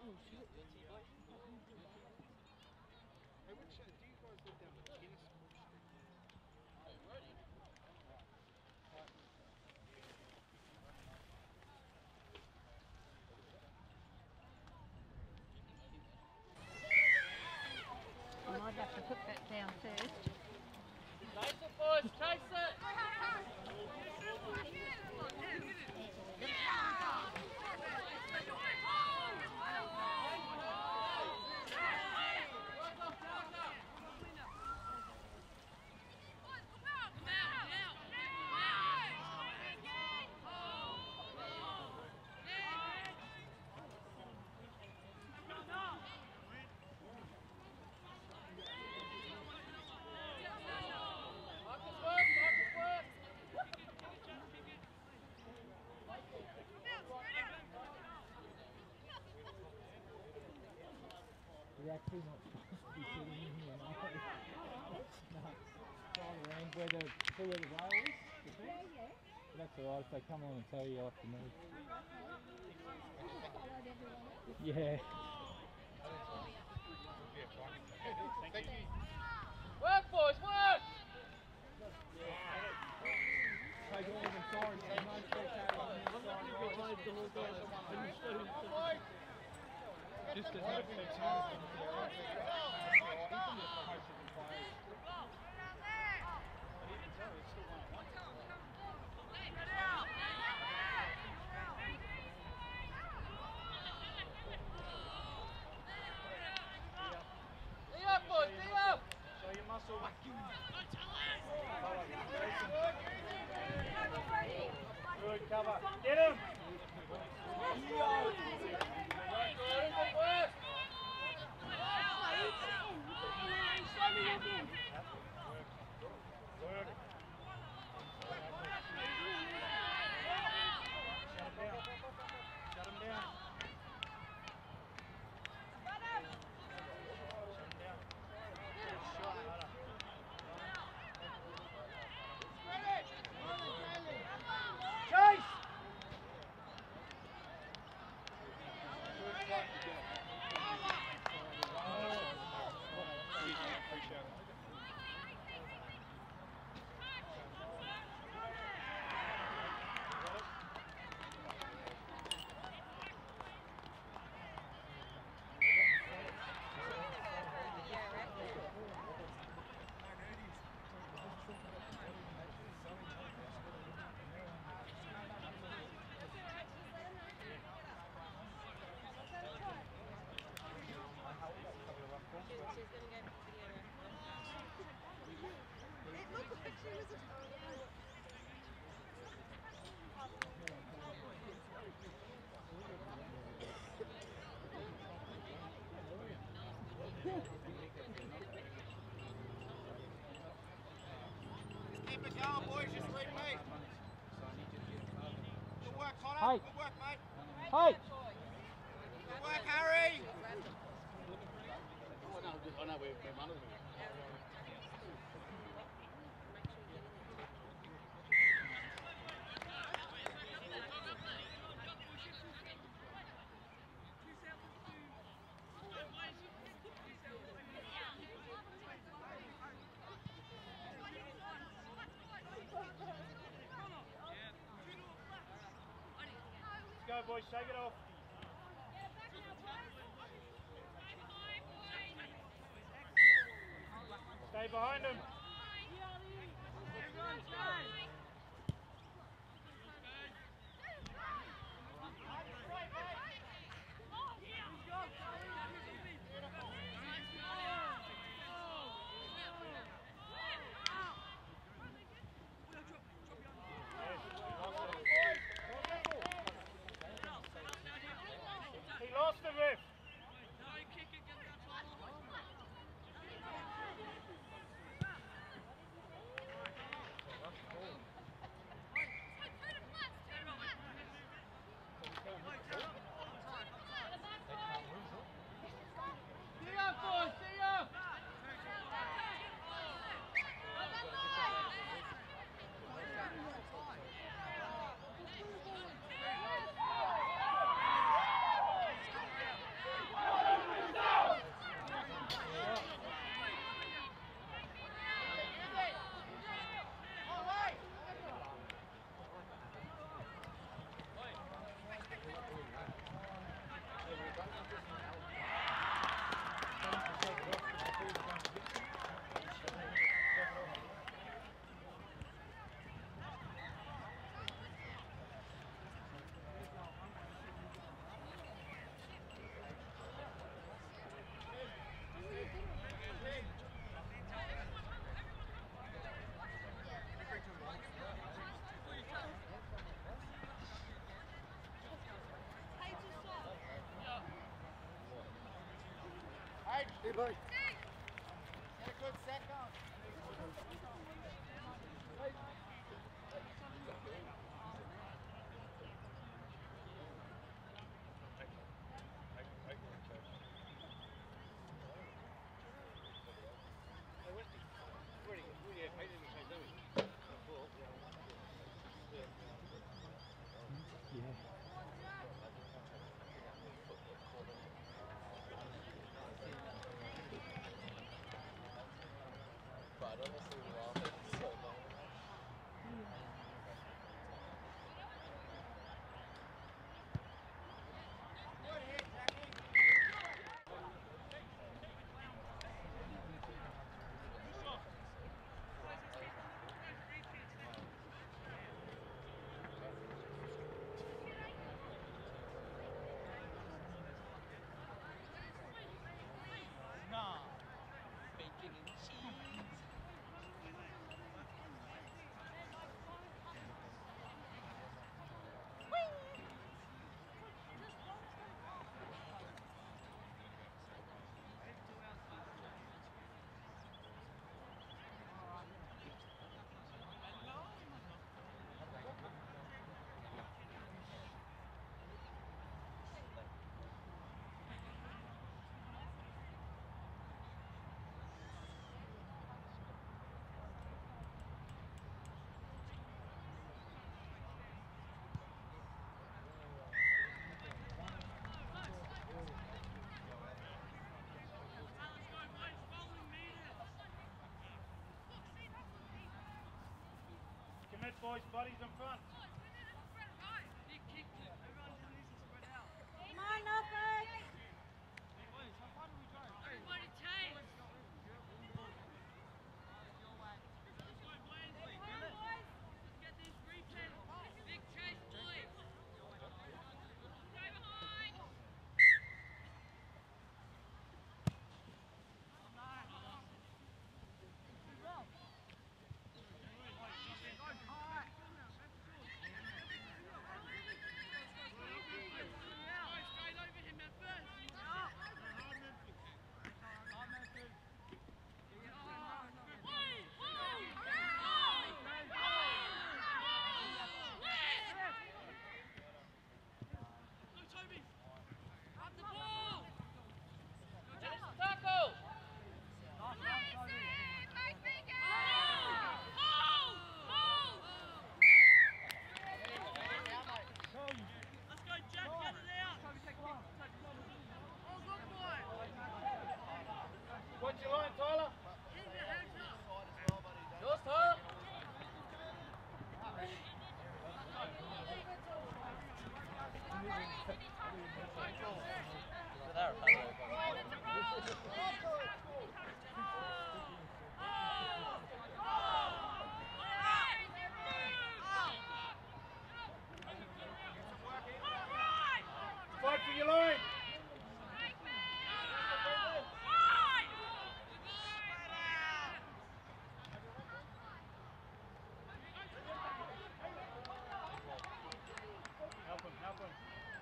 which do you guys live down the tennis court street? I might have to put that down first. Chase it, boys, chase it! We're actually not supposed to be sitting in here, no. No, drive around where the, see where the rail is? Yeah. That's alright if they come on and tell you I have to move. Yeah. Thank you. Work, boys, work! Take all of them signs, so no just to have some time. Stay up, boys, stay up! Show your muscle. Good cover. Get him! Shut him down. Chase! Appreciate it. Keep it going, boys. Just lead me. Good work, Connor. Hey. Good work, mate. Hey! Good work, Harry. I know we're runners. Go boys, shake it off. Stay behind him. He lost the ref. That's cool. Hey, buddy. Get a good set going. Commit, boys, buddies in front. Come on, Norfolk! What's your line, Tyler? Yours, Tyler? Fight for your line. Help him, help him.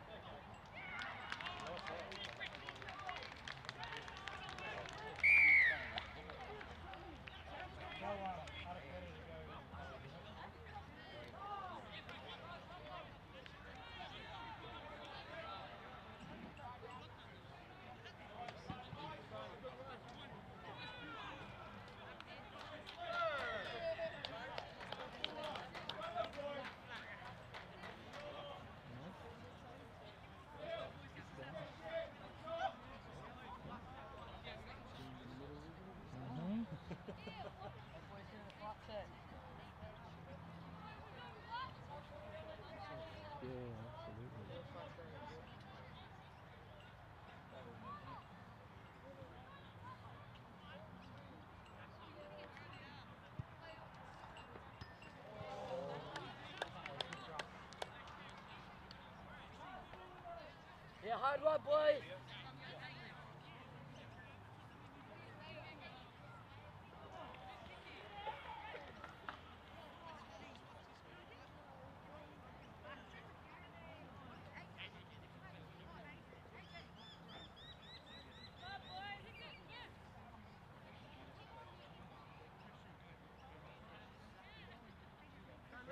Yeah, hard one, boys.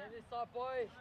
this side, boys.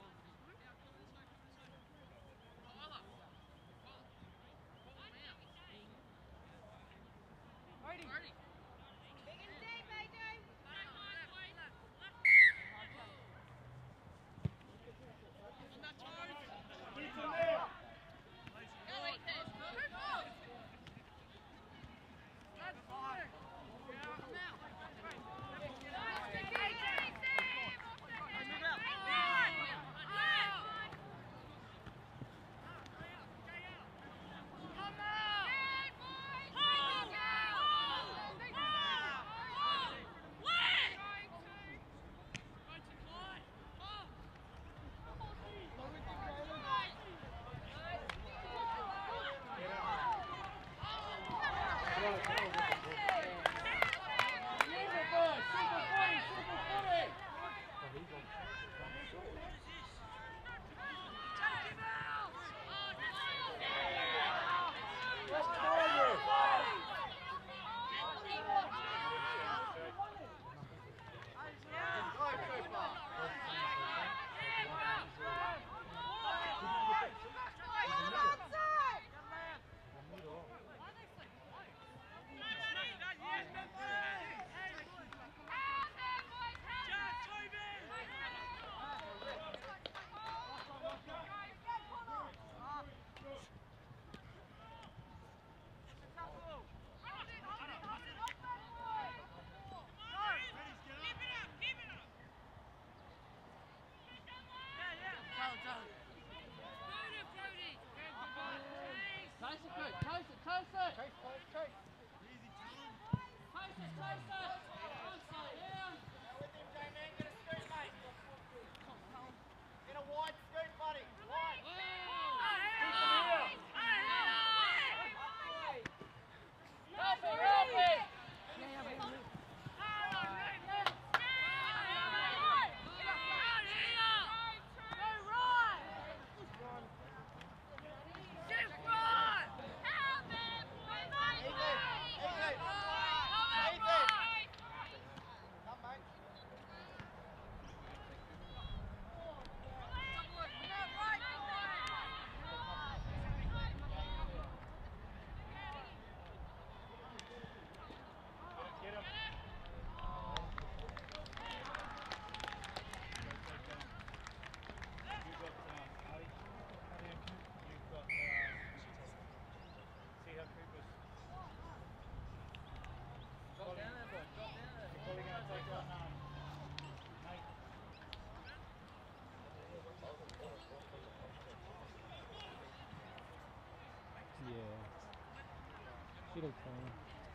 Should have come.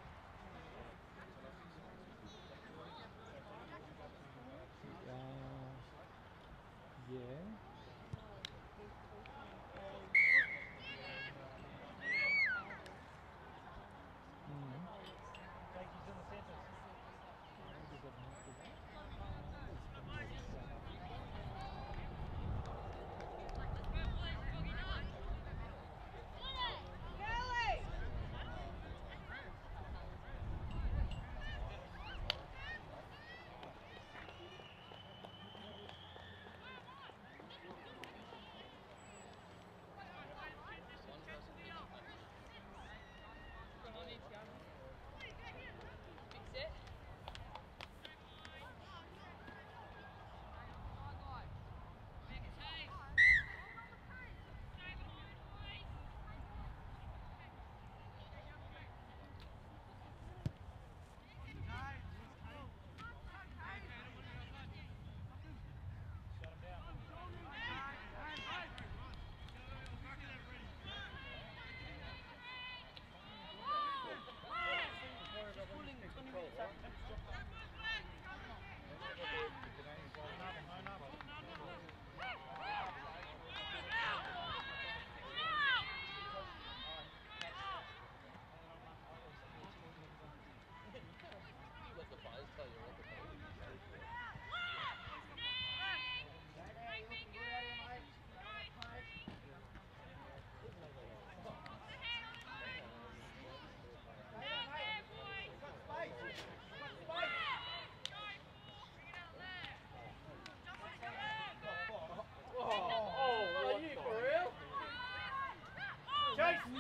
Yeah.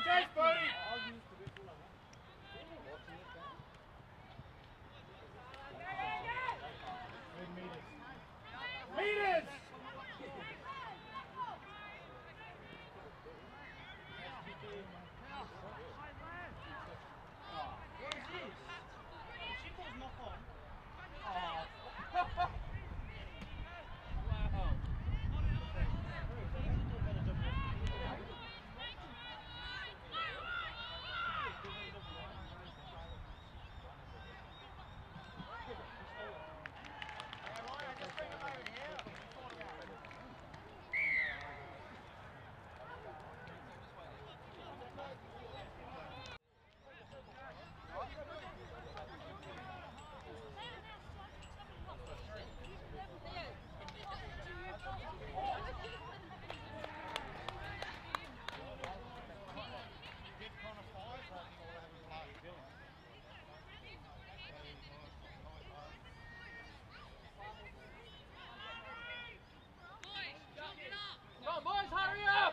chase, buddy! Meters! Come on, boys, hurry up!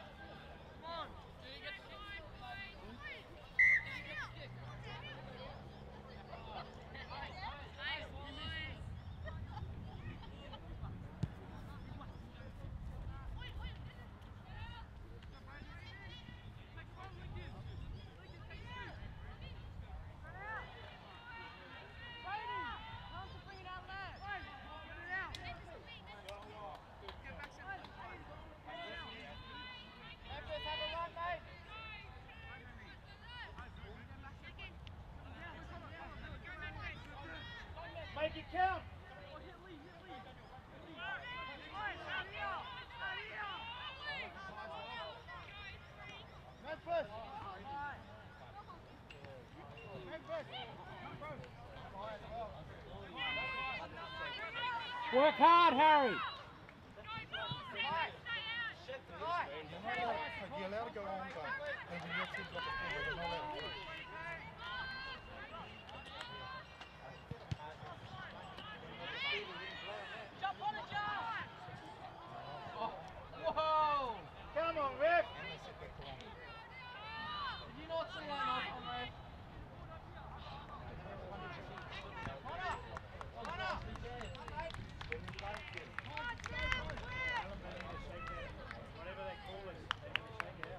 Make it count! Memphis! Work hard, Harry. You're allowed to go on, but and you have to drop the ball, you're not allowed to throw. Jump on it, John! Oh, whoa! Come on, Rick! Did you not see that off on Red? Whatever they call it, they need to shake it out.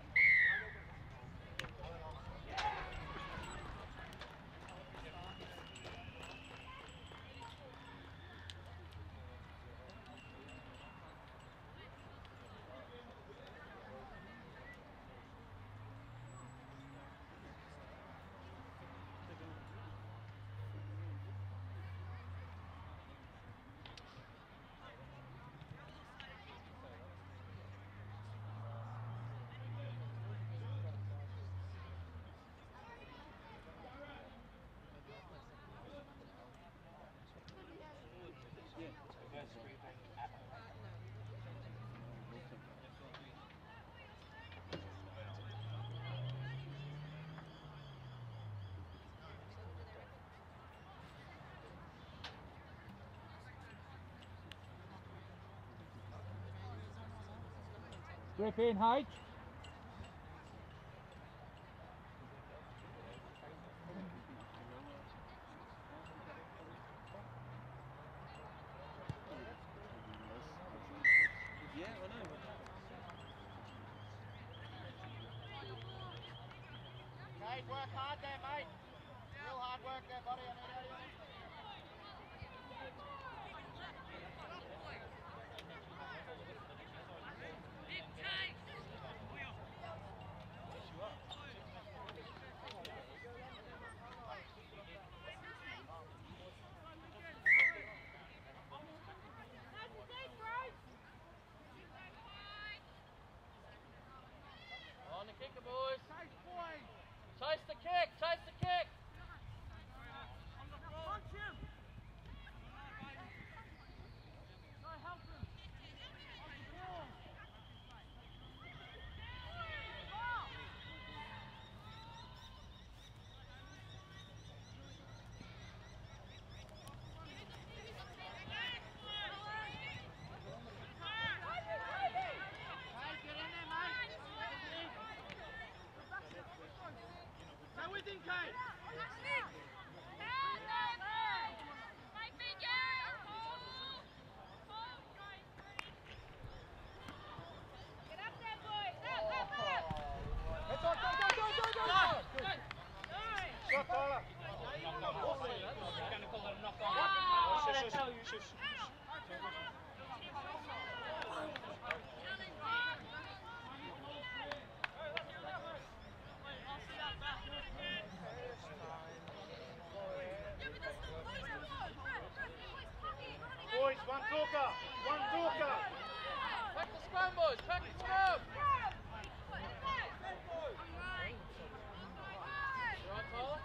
Grip in, H. Mate, work hard there, mate. Real hard work there, buddy. I need out of you. On the kicker, boys. Chase the kick, chase the kick. Punch him! Boys, one talker. One talker. Pack the scrum, boys. Pack the scrum. You right, Tyler?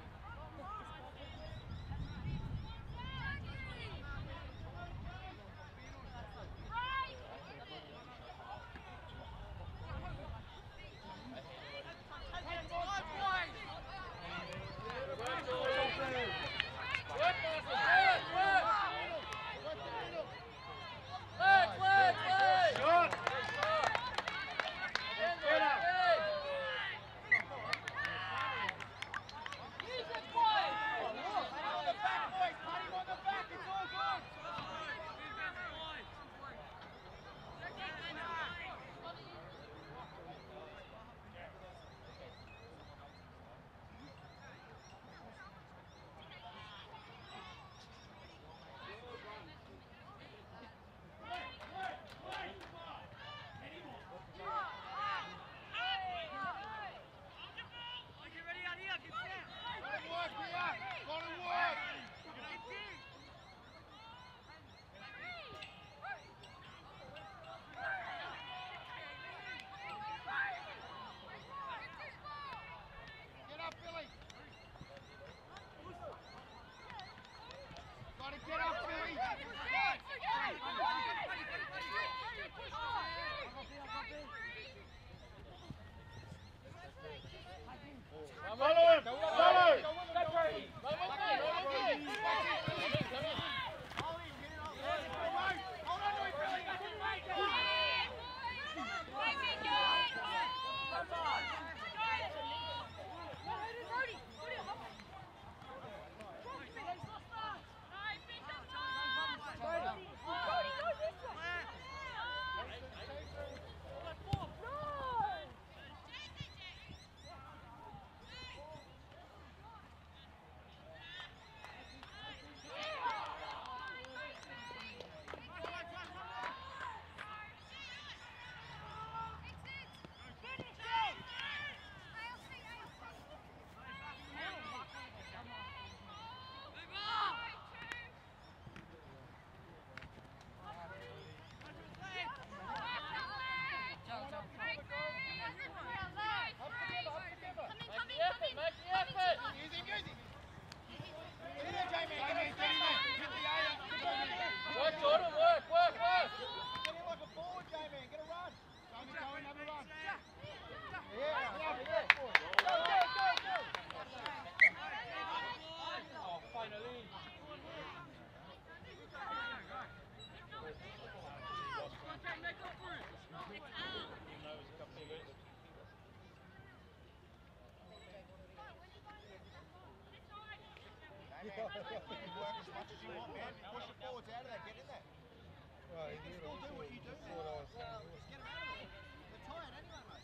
You work as much as you want, man. Push your forwards out of there. Get in there. Well, You can still do what you do, man. Just get them out of there. They're tired anyway, mate.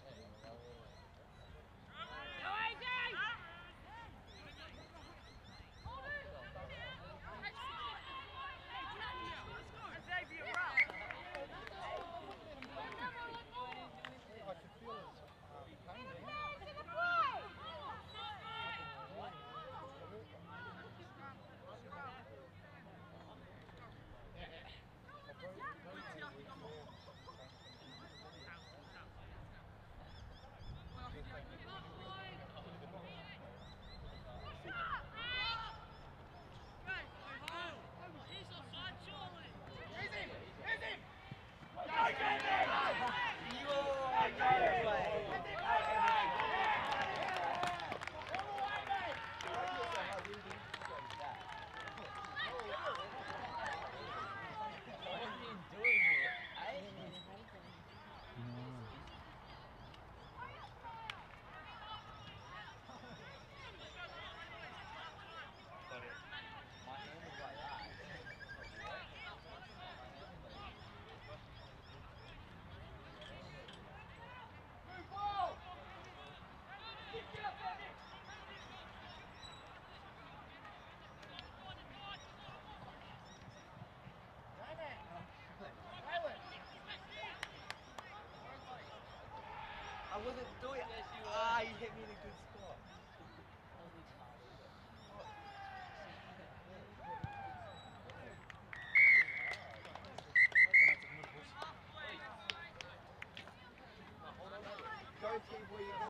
wasn't doing it. Ah, you hit me in a good spot.